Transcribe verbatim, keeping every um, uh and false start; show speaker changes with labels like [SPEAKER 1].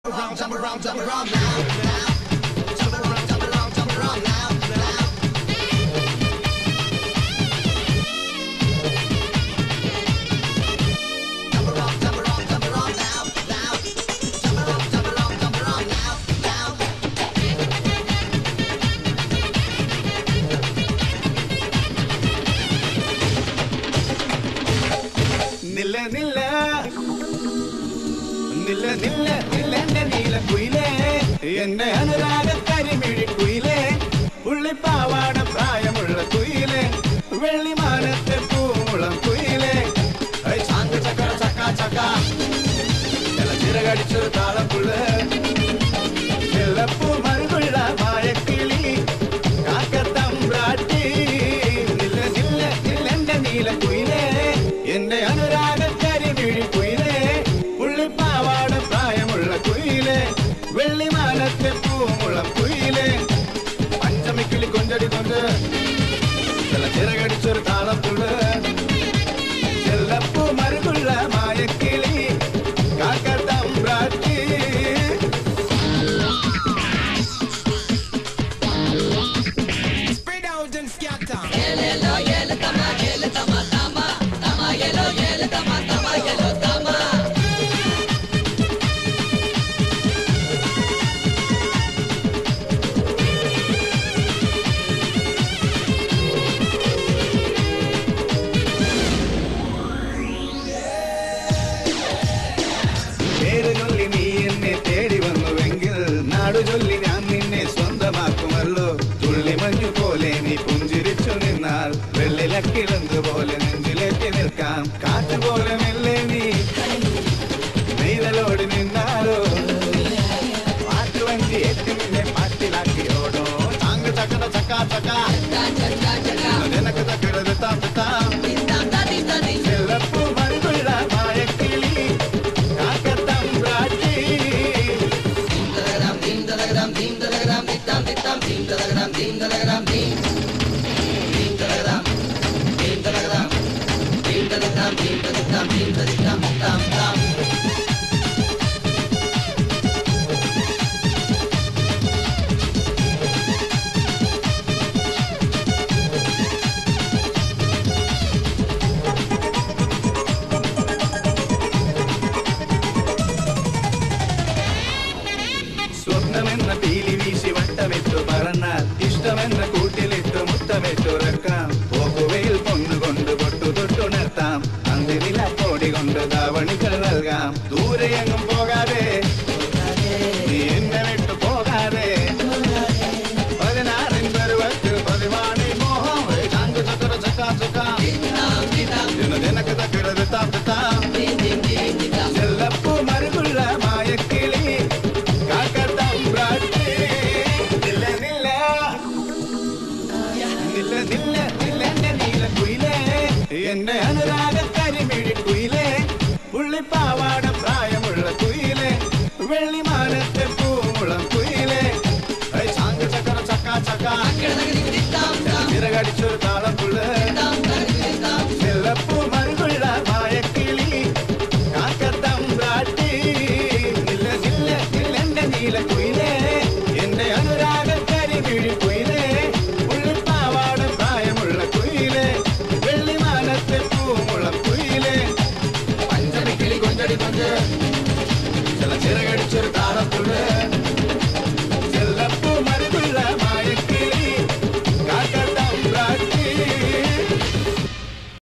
[SPEAKER 1] Nilla nilla nilla nilla nilla nilla kuile enne anuraga karimidi kuile ulli paavada prayamulla kuile velli maanatte poomulam kuile ai changa chaka chaka chaka ela chiragadichu taalapulla elappu marugulla maayakili kaakatam raatti nilla nilla nilla nilla kuile enne anuraga karimidi kuile ulli paavada prayamulla kuile velli maanatte poomulam kuile panchami kili konjadi konja ela chiragadichu taalapulla elappu marugulla maayakili kaakatam raatti
[SPEAKER 2] Spread out and scatter.
[SPEAKER 3] Yellow, yellow, tama, yellow, tama, tama, tama, yellow, yellow, tama, tama, yellow, tama.
[SPEAKER 1] പേര് ചൊല്ലി നീ എന്നെ തേടി വന്നുവെങ്കിൽ നാടു ചൊല്ലി ഞാൻ നിന്നെ സ്വന്തമാക്കുമല്ലോ തുള്ളി മഞ്ഞു പോലെ നീ പുഞ്ചിരിച്ചു നിന്നാൽ വെള്ളിലക്കിളന്ത് പോലെ നെഞ്ചിലേക്ക് നിൽക്കാം കാറ്റ് പോലെ മെല്ലെ നീ നെയ്തലോട് നിന്നാലോ പാട്ടുവണ്ടി എത്തി നിന്നെ പാട്ടിലാക്കിയോടോ ചാങ്ക ചക്കട ചക്കാ ചക്കാ നിനക്ക് തക്കടത് താം താം ചെല്ലപ്പൂ മരുകുള്ള മായക്കിളി കാക്കത്തം പ്രാട്ടി സ്വപ്നമെന്ന പീലി വീശി വട്ടമിട്ടു പറന്നാൽ ഇഷ്ടമെന്ന കൂട്ടിലിട്ടു മുത്തമിട്ടുറക്കാം പോക്കുവയിൽ പൊന്നുകൊണ്ട് പൊട്ടു തൊട്ടുണർത്താം അന്തിനില കോടി കൊണ്ട് ധാവണികൾ നൽകാം ദൂരെയെങ്ങും പോകാതെ നീ എന്നെ വിട്ടു പോകാതെ പതിനാറിൻ പരുവത്തിൽ പതിവാണി മോഹം ചാങ്കു ചക്കര ചക്കാ ചക്കാ നിനക്ക് തക്കടത് താം താം ചെല്ലപ്പൂ മരുകുള്ള മായക്കിളി കാക്കത്തം പ്രാട്ടി നില്ല നില്ല നില്ല നില്ല നില്ല എന്റെ നീല കുയിലേ എന്റെ അനുരാഗ കരിമിഴി കുയിലേ പുള്ളിപ്പാവാട പ്രായമുള്ള കുയിലേ വെള്ളി